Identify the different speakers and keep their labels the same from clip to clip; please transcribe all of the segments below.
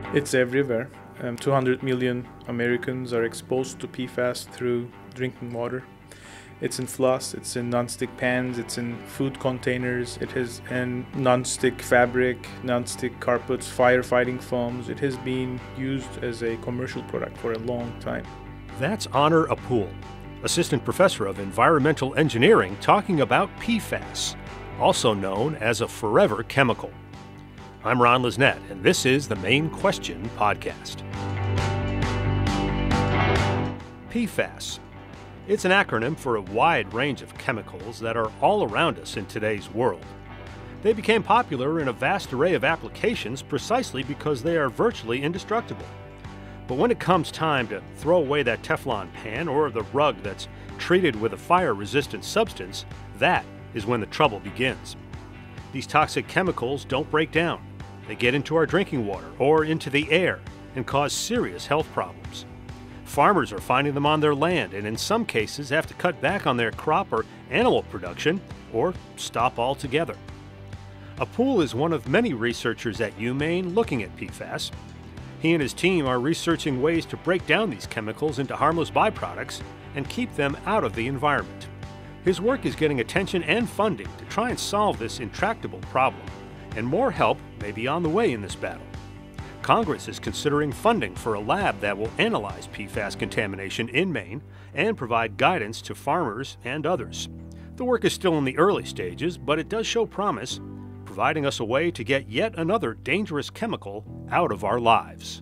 Speaker 1: It's everywhere. 200 million Americans are exposed to PFAS through drinking water. It's in floss, it's in non-stick pans, it's in food containers, it is in non-stick fabric, non-stick carpets, firefighting foams. It has been used as a commercial product for a long time.
Speaker 2: That's Onur Apul, Assistant Professor of Environmental Engineering, talking about PFAS, also known as a forever chemical. I'm Ron Lisnet, and this is the Maine Question podcast. PFAS. It's an acronym for a wide range of chemicals that are all around us in today's world. They became popular in a vast array of applications precisely because they are virtually indestructible. But when it comes time to throw away that teflon pan or the rug that's treated with a fire-resistant substance, that is when the trouble begins. These toxic chemicals don't break down. They get into our drinking water or into the air and cause serious health problems. Farmers are finding them on their land and in some cases have to cut back on their crop or animal production or stop altogether. Apul is one of many researchers at UMaine looking at PFAS. He and his team are researching ways to break down these chemicals into harmless byproducts and keep them out of the environment. His work is getting attention and funding to try and solve this intractable problem, and more help may be on the way in this battle. Congress is considering funding for a lab that will analyze PFAS contamination in Maine and provide guidance to farmers and others. The work is still in the early stages, but it does show promise, providing us a way to get yet another dangerous chemical out of our lives.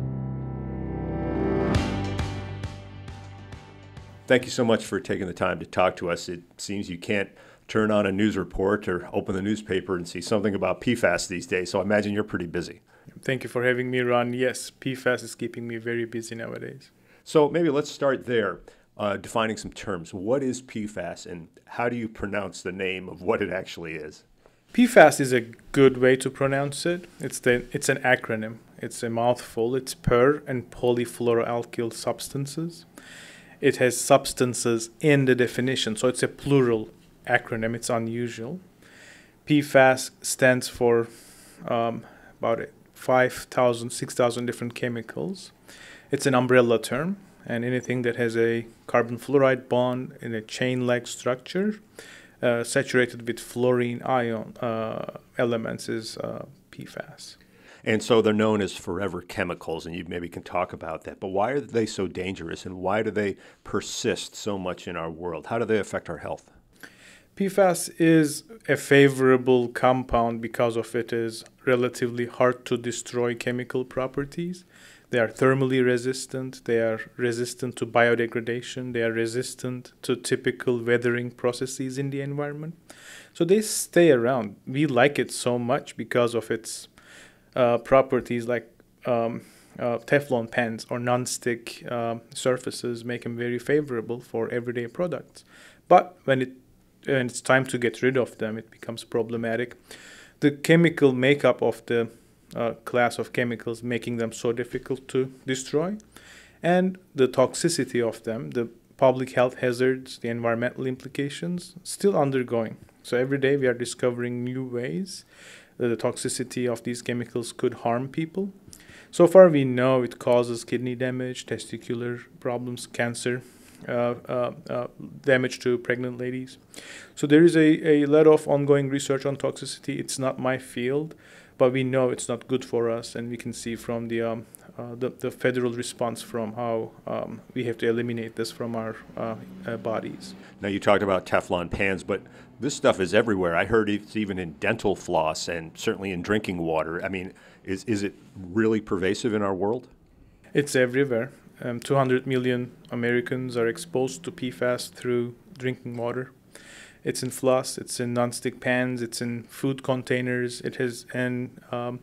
Speaker 3: Thank you so much for taking the time to talk to us. It seems you can't turn on a news report or open the newspaper and see something about PFAS these days, so I imagine you're pretty busy.
Speaker 1: Thank you for having me, Ron. Yes, PFAS is keeping me very busy nowadays.
Speaker 3: So maybe let's start there, defining some terms. What is PFAS and how do you pronounce the name of what it actually is?
Speaker 1: PFAS is a good way to pronounce it. It's an acronym. It's a mouthful. It's per and polyfluoroalkyl substances. It has substances in the definition, so it's a plural acronym. It's unusual. PFAS stands for about 5,000, 6,000 different chemicals. It's an umbrella term, and anything that has a carbon fluoride bond in a chain-like structure saturated with fluorine ion elements is PFAS.
Speaker 3: And so they're known as forever chemicals, and you maybe can talk about that. But why are they so dangerous, and why do they persist so much in our world? How do they affect our health?
Speaker 1: PFAS is a favorable compound because of its relatively hard to destroy chemical properties. They are thermally resistant, they are resistant to biodegradation, they are resistant to typical weathering processes in the environment. So they stay around. We like it so much because of its properties like Teflon pans or non-stick surfaces make them very favorable for everyday products. But when it's time to get rid of them, it becomes problematic. The chemical makeup of the class of chemicals making them so difficult to destroy, and the toxicity of them, the public health hazards, the environmental implications, still undergoing. So every day we are discovering new ways that the toxicity of these chemicals could harm people. So far we know it causes kidney damage, testicular problems, cancer, damage to pregnant ladies. So there is a lot of ongoing research on toxicity. It's not my field, but we know it's not good for us, and we can see from the federal response from how we have to eliminate this from our bodies.
Speaker 3: Now you talked about Teflon pans, but this stuff is everywhere. I heard it's even in dental floss and certainly in drinking water. I mean, is it really pervasive in our world?
Speaker 1: It's everywhere. 200 million Americans are exposed to PFAS through drinking water. It's in floss, it's in non-stick pans, it's in food containers, it is in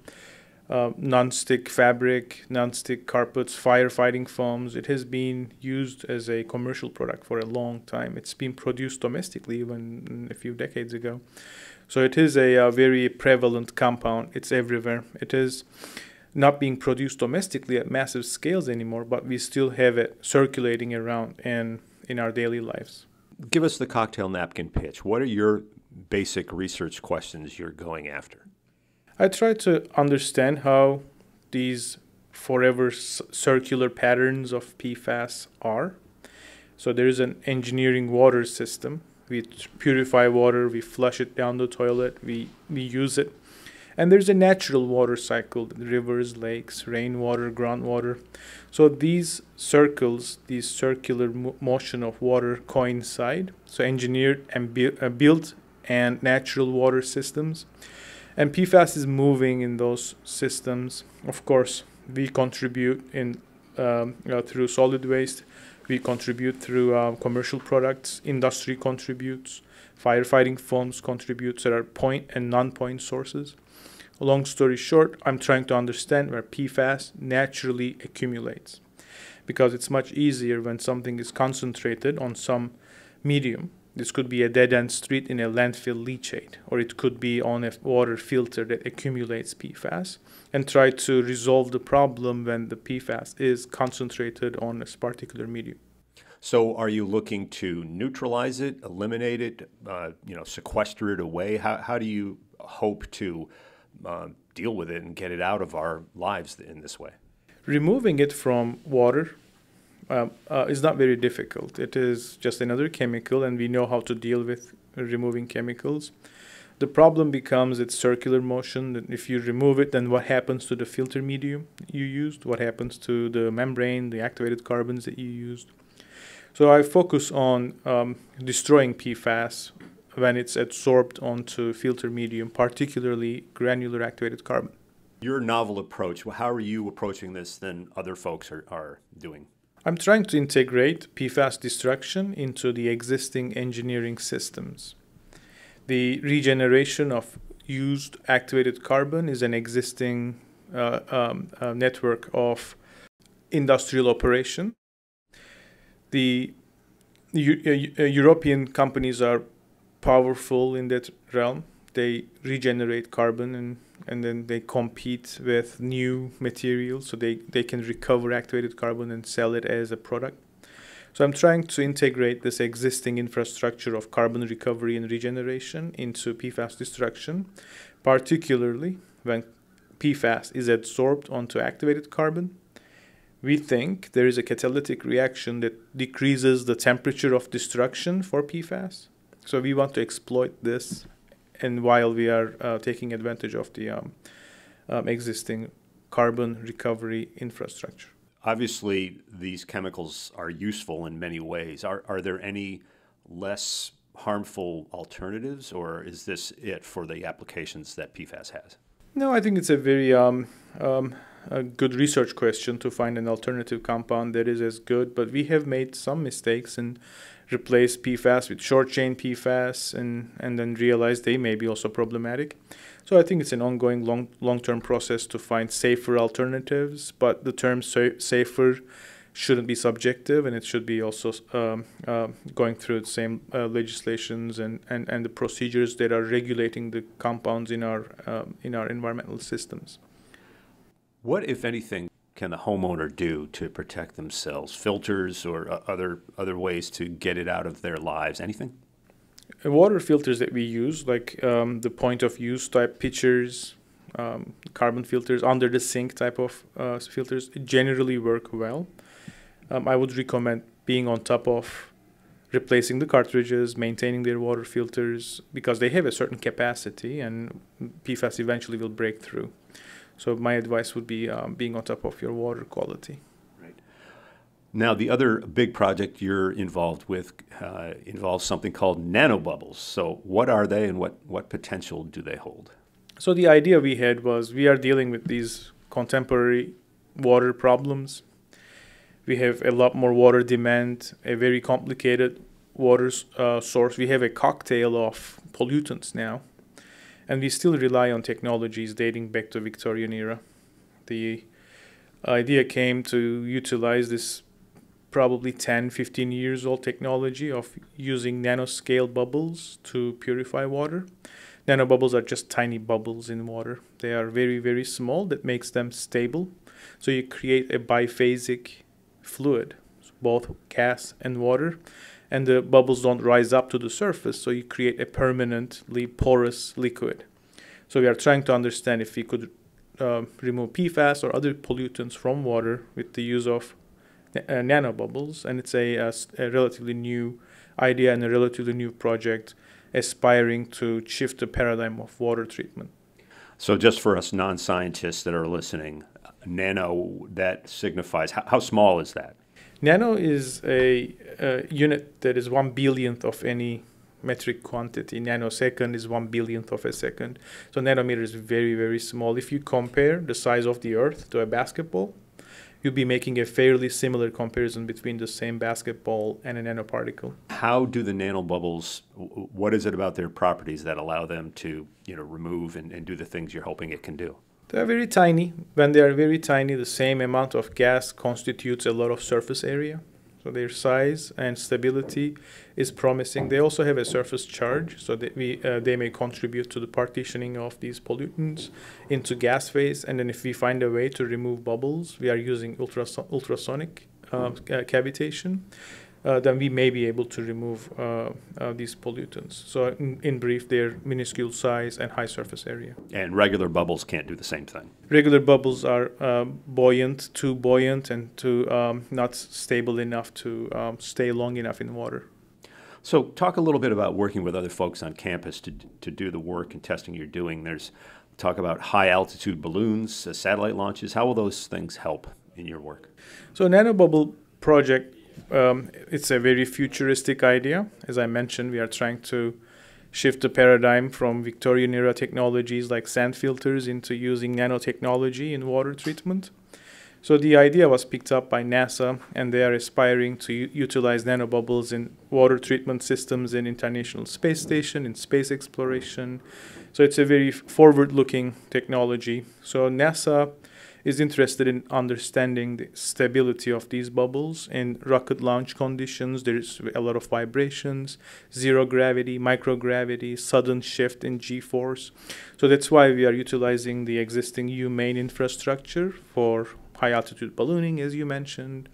Speaker 1: non-stick fabric, non-stick carpets, firefighting foams. It has been used as a commercial product for a long time. It's been produced domestically even a few decades ago. So it is a very prevalent compound. It's everywhere. It is not being produced domestically at massive scales anymore, but we still have it circulating around in our daily lives.
Speaker 3: Give us the cocktail napkin pitch. What are your basic research questions you're going after?
Speaker 1: I try to understand how these forever circular patterns of PFAS are. So there is an engineering water system. We purify water, we flush it down the toilet, we use it. And there's a natural water cycle, rivers, lakes, rainwater, groundwater. So these circles, these circular motion of water coincide. So engineered and built and natural water systems. And PFAS is moving in those systems. Of course, we contribute in through solid waste. We contribute through commercial products. Industry contributes. Firefighting foams contributes. There are point and non-point sources. Long story short, I'm trying to understand where PFAS naturally accumulates, because it's much easier when something is concentrated on some medium. This could be a dead-end street in a landfill leachate, or it could be on a water filter that accumulates PFAS, and try to resolve the problem when the PFAS is concentrated on a particular medium.
Speaker 3: So are you looking to neutralize it, eliminate it, sequester it away? How do you hope to deal with it and get it out of our lives in this way?
Speaker 1: Removing it from water is not very difficult. It is just another chemical, and we know how to deal with removing chemicals. The problem becomes its circular motion. That if you remove it, then what happens to the filter medium you used? What happens to the membrane, the activated carbons that you used? So I focus on destroying PFAS when it's absorbed onto filter medium, particularly granular activated carbon.
Speaker 3: Your novel approach, how are you approaching this than other folks are doing?
Speaker 1: I'm trying to integrate PFAS destruction into the existing engineering systems. The regeneration of used activated carbon is an existing network of industrial operation. The European companies are powerful in that realm. They regenerate carbon and then they compete with new materials, so they can recover activated carbon and sell it as a product. So I'm trying to integrate this existing infrastructure of carbon recovery and regeneration into PFAS destruction, particularly when PFAS is adsorbed onto activated carbon. We think there is a catalytic reaction that decreases the temperature of destruction for PFAS. So we want to exploit this, and while we are taking advantage of the existing carbon recovery infrastructure.
Speaker 3: Obviously, these chemicals are useful in many ways. Are there any less harmful alternatives, or is this it for the applications that PFAS has?
Speaker 1: No, I think it's a very a good research question to find an alternative compound that is as good, but we have made some mistakes and replaced PFAS with short-chain PFAS and then realized they may be also problematic. So I think it's an ongoing long-term process to find safer alternatives, but the term safer shouldn't be subjective, and it should be also going through the same legislations and the procedures that are regulating the compounds in our environmental systems.
Speaker 3: What, if anything, can the homeowner do to protect themselves? Filters or other ways to get it out of their lives? Anything?
Speaker 1: Water filters that we use, like the point of use type pitchers, carbon filters, under the sink type of filters, generally work well. I would recommend being on top of replacing the cartridges, maintaining their water filters, because they have a certain capacity and PFAS eventually will break through. So my advice would be being on top of your water quality.
Speaker 3: Right. Now, the other big project you're involved with involves something called Nano Bubbles. So what are they, and what potential do they hold?
Speaker 1: So the idea we had was we are dealing with these contemporary water problems. We have a lot more water demand, a very complicated water source. We have a cocktail of pollutants now. And we still rely on technologies dating back to Victorian era. The idea came to utilize this probably 10, 15 years old technology of using nanoscale bubbles to purify water. Nano bubbles are just tiny bubbles in water. They are very, very small. That makes them stable. So you create a biphasic fluid, both gas and water. And the bubbles don't rise up to the surface, so you create a permanently porous liquid. So we are trying to understand if we could remove PFAS or other pollutants from water with the use of nano bubbles, and it's a relatively new idea and a relatively new project aspiring to shift the paradigm of water treatment.
Speaker 3: So just for us non-scientists that are listening, nano, that signifies, how small is that?
Speaker 1: Nano is a unit that is 1/billionth of any metric quantity. Nanosecond is 1/billionth of a second. So nanometer is very, very small. If you compare the size of the Earth to a basketball, you'll be making a fairly similar comparison between the same basketball and a nanoparticle.
Speaker 3: How do the nanobubbles, what is it about their properties that allow them to, remove and do the things you're hoping it can do?
Speaker 1: They are very tiny. When they are very tiny, the same amount of gas constitutes a lot of surface area. So their size and stability is promising. They also have a surface charge, so that they may contribute to the partitioning of these pollutants into gas phase. And then if we find a way to remove bubbles, we are using ultrasonic cavitation, then we may be able to remove these pollutants. So in brief, they're minuscule size and high surface area.
Speaker 3: And regular bubbles can't do the same thing?
Speaker 1: Regular bubbles are buoyant, too buoyant, and too not stable enough to stay long enough in water.
Speaker 3: So talk a little bit about working with other folks on campus to do the work and testing you're doing. There's talk about high altitude balloons, satellite launches. How will those things help in your work?
Speaker 1: So Nano Bubble project, it's a very futuristic idea. As I mentioned, we are trying to shift the paradigm from Victorian era technologies like sand filters into using nanotechnology in water treatment. So the idea was picked up by NASA, and they are aspiring to utilize nanobubbles in water treatment systems in International Space Station, in space exploration. So it's a very forward-looking technology. So NASA is interested in understanding the stability of these bubbles in rocket launch conditions. There's a lot of vibrations, zero gravity, microgravity, sudden shift in G-force. So that's why we are utilizing the existing UMaine infrastructure for high-altitude ballooning, as you mentioned.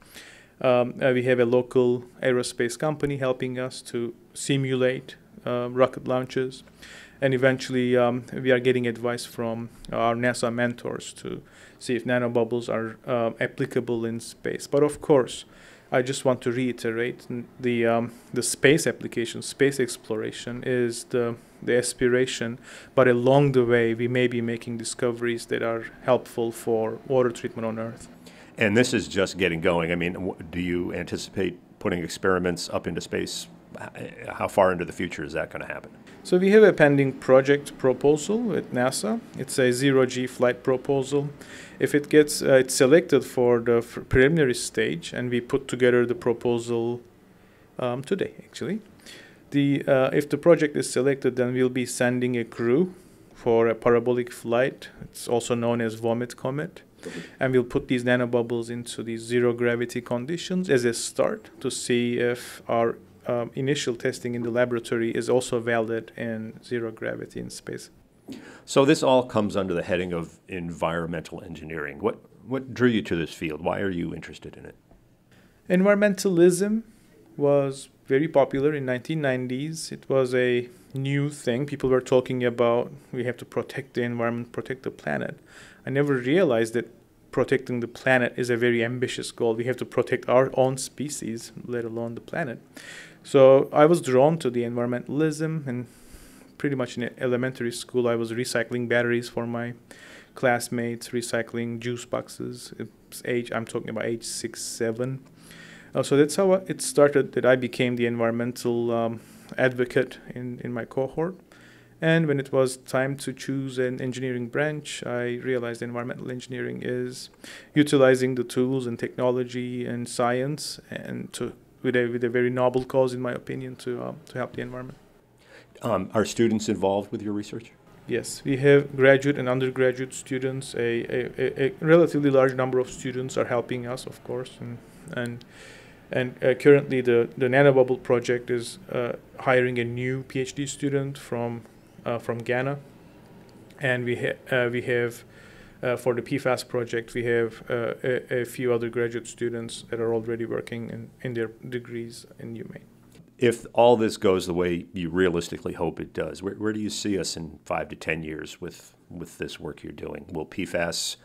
Speaker 1: We have a local aerospace company helping us to simulate rocket launches. And eventually, we are getting advice from our NASA mentors to see if nanobubbles are applicable in space. But of course, I just want to reiterate the space application, space exploration is the aspiration. But along the way, we may be making discoveries that are helpful for water treatment on Earth.
Speaker 3: And this is just getting going. I mean, do you anticipate putting experiments up into space? How far into the future is that going to happen?
Speaker 1: So we have a pending project proposal at NASA. It's a zero-G flight proposal. If it gets it's selected for the preliminary stage, and we put together the proposal today, actually. If the project is selected, then we'll be sending a crew for a parabolic flight. It's also known as Vomit Comet. And we'll put these nanobubbles into these zero-gravity conditions as a start to see if our initial testing in the laboratory is also valid in zero gravity in space.
Speaker 3: So this all comes under the heading of environmental engineering. What drew you to this field? Why are you interested in it?
Speaker 1: Environmentalism was very popular in 1990s. It was a new thing. People were talking about we have to protect the environment, protect the planet. I never realized that protecting the planet is a very ambitious goal. We have to protect our own species, let alone the planet. So I was drawn to the environmentalism, and pretty much in elementary school I was recycling batteries for my classmates, recycling juice boxes. I'm talking about age 6, 7. So that's how it started, that I became the environmental advocate in my cohort. And when it was time to choose an engineering branch, I realized environmental engineering is utilizing the tools and technology and science and with a very noble cause, in my opinion, to help the environment.
Speaker 3: Are students involved with your research?
Speaker 1: Yes, we have graduate and undergraduate students. A relatively large number of students are helping us, of course, and currently the Nanobubble project is hiring a new PhD student from Ghana, and we have for the Pfas project we have a few other graduate students that are already working in their degrees in UMaine.
Speaker 3: If all this goes the way you realistically hope it does, where do you see us in 5 to 10 years with with this work you're doing? Will PFAS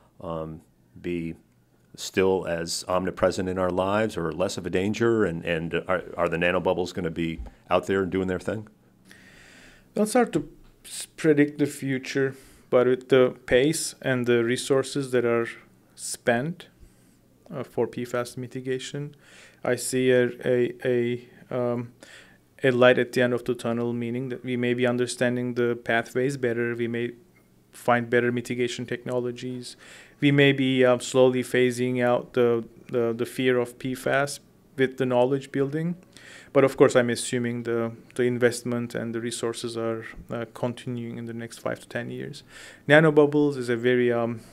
Speaker 3: be still as omnipresent in our lives, or less of a danger? And are the nanobubbles going to be out there and doing their thing?
Speaker 1: Well, it's hard to predict the future, but with the pace and the resources that are spent for PFAS mitigation, I see a light at the end of the tunnel, meaning that we may be understanding the pathways better. We may find better mitigation technologies. We may be slowly phasing out the fear of PFAS with the knowledge building. But of course, I'm assuming the investment and the resources are continuing in the next 5 to 10 years. Nano Bubbles is a very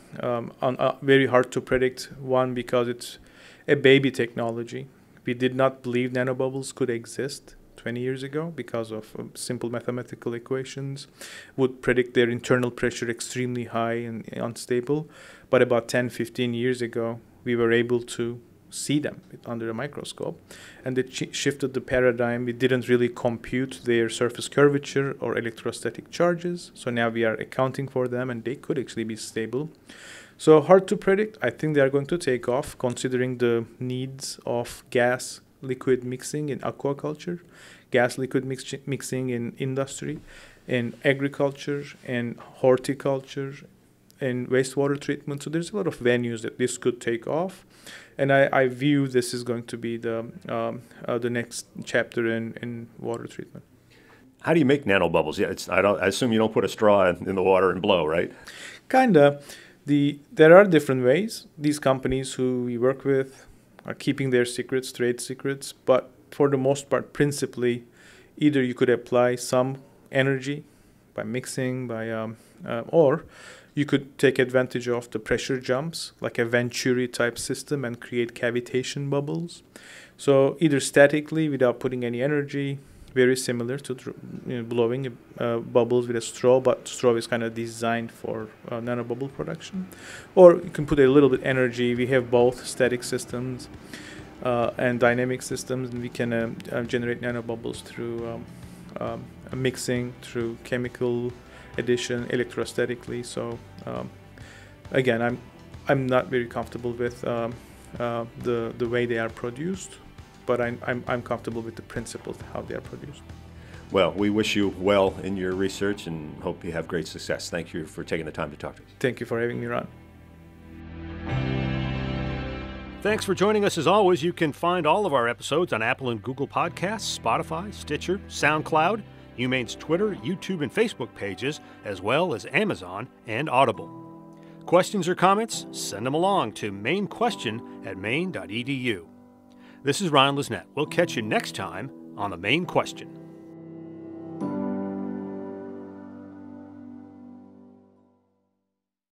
Speaker 1: very hard to predict one, because it's a baby technology. We did not believe nanobubbles could exist 20 years ago because of simple mathematical equations would predict their internal pressure extremely high and unstable. But about 10, 15 years ago, we were able to see them under a microscope, and it shifted the paradigm. We didn't really compute their surface curvature or electrostatic charges, so now we are accounting for them, and they could actually be stable. So hard to predict. I think they are going to take off, considering the needs of gas liquid mixing in aquaculture, gas liquid mixing in industry, in agriculture, and horticulture, and wastewater treatment. So there's a lot of venues that this could take off, and I view this is going to be the next chapter in water treatment.
Speaker 3: How do you make nanobubbles? Yeah, I assume you don't put a straw in the water and blow, right?
Speaker 1: Kinda. There are different ways. These companies who we work with are keeping their secrets, trade secrets, but for the most part, principally, either you could apply some energy by mixing, or you could take advantage of the pressure jumps, like a Venturi type system, and create cavitation bubbles. So either statically, without putting any energy, very similar to blowing bubbles with a straw, but straw is kind of designed for nanobubble production. Or you can put a little bit energy. We have both static systems and dynamic systems, and we can generate nanobubbles through mixing, through chemical addition, electrostatically. So again, I'm not very comfortable with the way they are produced, but I'm comfortable with the principles how they are produced.
Speaker 3: Well, we wish you well in your research and hope you have great success. Thank you for taking the time to talk to us.
Speaker 1: Thank you for having me, Ron.
Speaker 2: Thanks for joining us. As always, you can find all of our episodes on Apple and Google Podcasts, Spotify, Stitcher, SoundCloud, UMaine's Twitter, YouTube, and Facebook pages, as well as Amazon and Audible. Questions or comments? Send them along to Maine Question at maine.edu. This is Ron Lisnett. We'll catch you next time on the Maine Question.